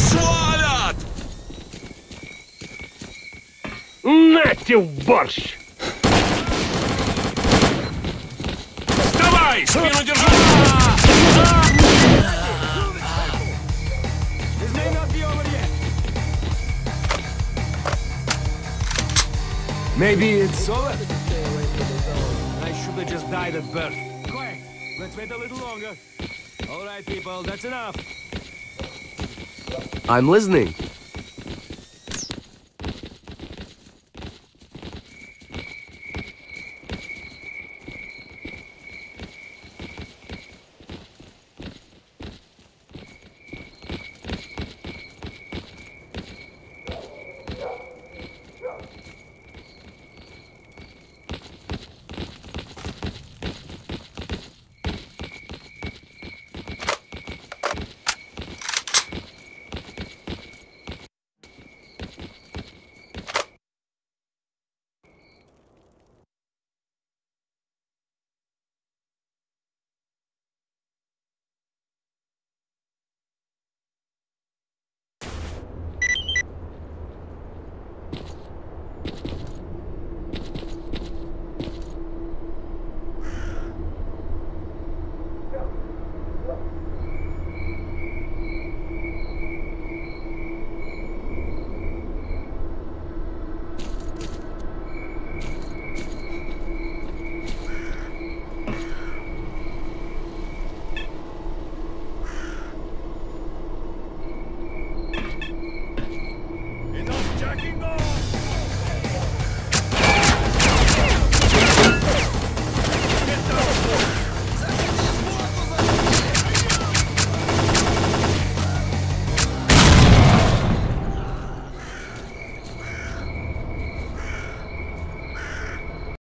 свалят! Нате в борщ! Вставай! Спину держи! Maybe it's over? I should have just died at birth. Quiet! Let's wait a little longer. All right, people, that's enough. I'm listening.